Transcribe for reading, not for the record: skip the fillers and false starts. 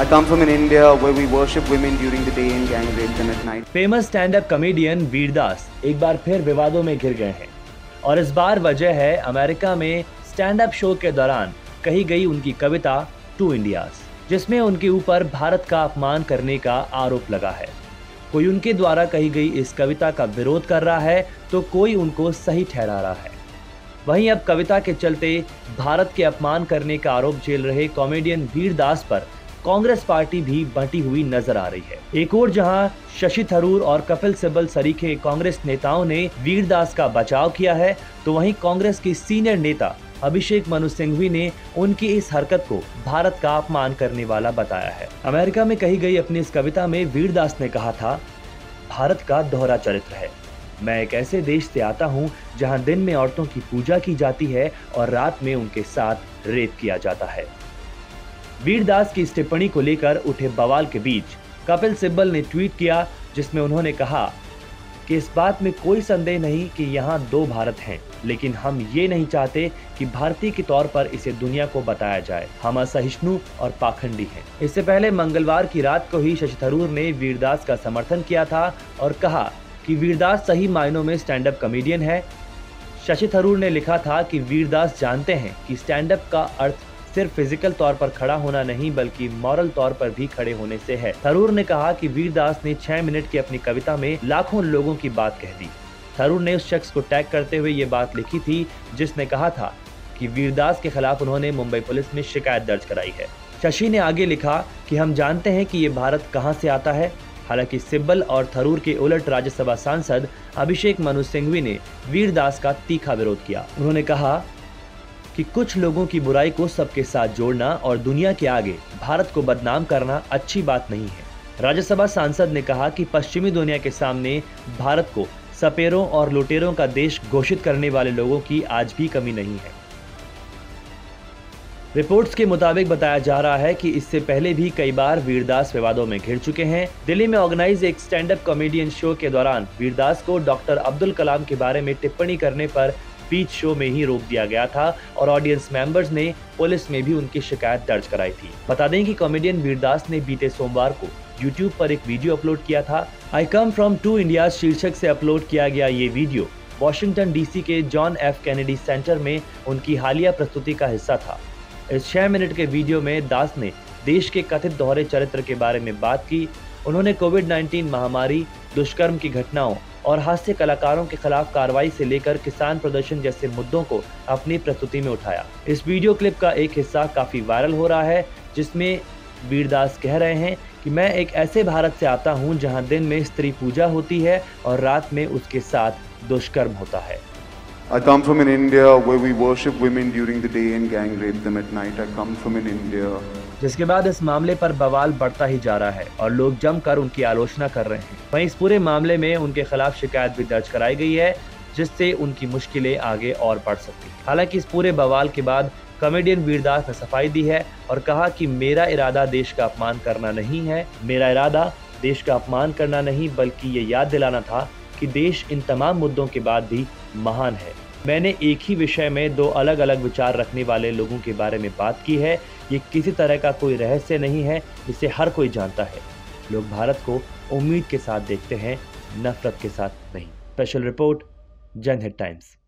I come from an India where we worship women during the day and gang rape them at night. Famous stand up comedian Vir Das एक बार फिर विवादों में घिर गए हैं और इस बार वजह है अमेरिका में स्टैंड अप शो के दौरान कही गई उनकी कविता टू इंडियाज, जिसमें उनके ऊपर भारत का अपमान करने का आरोप लगा है। कोई उनके द्वारा कही गई इस कविता का विरोध कर रहा है तो कोई उनको सही ठहरा रहा है। वहीं अब कविता के चलते भारत के अपमान करने का आरोप झेल रहे कॉमेडियन वीरदास पर कांग्रेस पार्टी भी बंटी हुई नजर आ रही है। एक और जहां शशि थरूर और कपिल सिब्बल सरीखे कांग्रेस नेताओं ने वीरदास का बचाव किया है, तो वहीं कांग्रेस के सीनियर नेता अभिषेक मनु सिंघवी ने उनकी इस हरकत को भारत का अपमान करने वाला बताया है। अमेरिका में कही गई अपनी इस कविता में वीरदास ने कहा था, भारत का दोहरा चरित्र है। मैं एक ऐसे देश से आता हूं जहां दिन में औरतों की पूजा की जाती है और रात में उनके साथ रेप किया जाता है। वीरदास की इस टिप्पणी को लेकर उठे बवाल के बीच कपिल सिब्बल ने ट्वीट किया, जिसमें उन्होंने कहा कि इस बात में कोई संदेह नहीं कि यहाँ दो भारत हैं, लेकिन हम ये नहीं चाहते कि भारतीय के तौर पर इसे दुनिया को बताया जाए। हम असहिष्णु और पाखंडी हैं। इससे पहले मंगलवार की रात को ही शशि थरूर ने वीरदास का समर्थन किया था और कहा कि वीरदास सही मायनों में स्टैंड अप कॉमेडियन है। शशि थरूर ने लिखा था कि वीरदास जानते हैं कि स्टैंड अप का अर्थ सिर्फ फिजिकल तौर पर खड़ा होना नहीं बल्कि मॉरल तौर पर भी खड़े होने से है। थरूर ने कहा कि वीरदास ने 6 मिनट की अपनी कविता में लाखों लोगों की बात कह दी। थरूर ने उस शख्स को टैग करते हुए ये बात लिखी थी जिसने कहा था कि वीरदास के खिलाफ उन्होंने मुंबई पुलिस में शिकायत दर्ज कराई है। शशि ने आगे लिखा कि हम जानते हैं कि ये भारत कहाँ से आता है। हालांकि सिब्बल और थरूर के उलट राज्यसभा सांसद अभिषेक मनु सिंघवी ने वीरदास का तीखा विरोध किया। उन्होंने कहा कि कुछ लोगों की बुराई को सबके साथ जोड़ना और दुनिया के आगे भारत को बदनाम करना अच्छी बात नहीं है। राज्यसभा सांसद ने कहा कि पश्चिमी दुनिया के सामने भारत को सपेरों और लुटेरों का देश घोषित करने वाले लोगों की आज भी कमी नहीं है। रिपोर्ट्स के मुताबिक बताया जा रहा है कि इससे पहले भी कई बार वीरदास विवादों में घिर चुके हैं। दिल्ली में ऑर्गेनाइज एक स्टैंड अप कॉमेडियन शो के दौरान वीरदास को डॉक्टर अब्दुल कलाम के बारे में टिप्पणी करने पर बीच शो में ही रोक दिया गया था और ऑडियंस मेंबर्स ने पुलिस में भी उनकी शिकायत दर्ज कराई थी। बता दें कि कॉमेडियन वीरदास ने बीते सोमवार को यूट्यूब पर एक वीडियो अपलोड किया था। I come from two India शीर्षक से अपलोड किया गया ये वीडियो वॉशिंगटन डीसी के जॉन एफ कैनेडी सेंटर में उनकी हालिया प्रस्तुति का हिस्सा था। इस 6 मिनट के वीडियो में दास ने देश के कथित दोहरे चरित्र के बारे में बात की। उन्होंने कोविड-19 महामारी, दुष्कर्म की घटनाओं और हास्य कलाकारों के खिलाफ कार्रवाई से लेकर किसान प्रदर्शन जैसे मुद्दों को अपनी प्रस्तुति में उठाया। इस वीडियो क्लिप का एक हिस्सा काफी वायरल हो रहा है, जिसमें वीरदास कह रहे हैं कि मैं एक ऐसे भारत से आता हूं जहां दिन में स्त्री पूजा होती है और रात में उसके साथ दुष्कर्म होता है। I come from an India where we worship women during the day and gang rape them at night. I come from an India. जिसके बाद इस मामले पर बवाल बढ़ता ही जा रहा है और लोग जमकर उनकी आलोचना कर रहे हैं। वहीं इस पूरे मामले में उनके खिलाफ शिकायत भी दर्ज कराई गई है, जिससे उनकी मुश्किलें आगे और बढ़ सकती हैं। हालांकि इस पूरे बवाल के बाद कॉमेडियन वीरदास ने सफाई दी है और कहा कि मेरा इरादा देश का अपमान करना नहीं है। मेरा इरादा देश का अपमान करना नहीं बल्कि ये याद दिलाना था कि देश इन तमाम मुद्दों के बाद भी महान है। मैंने एक ही विषय में दो अलग अलग विचार रखने वाले लोगों के बारे में बात की है। ये किसी तरह का कोई रहस्य नहीं है, इसे हर कोई जानता है। लोग भारत को उम्मीद के साथ देखते हैं, नफरत के साथ नहीं। Special report, Janhit times.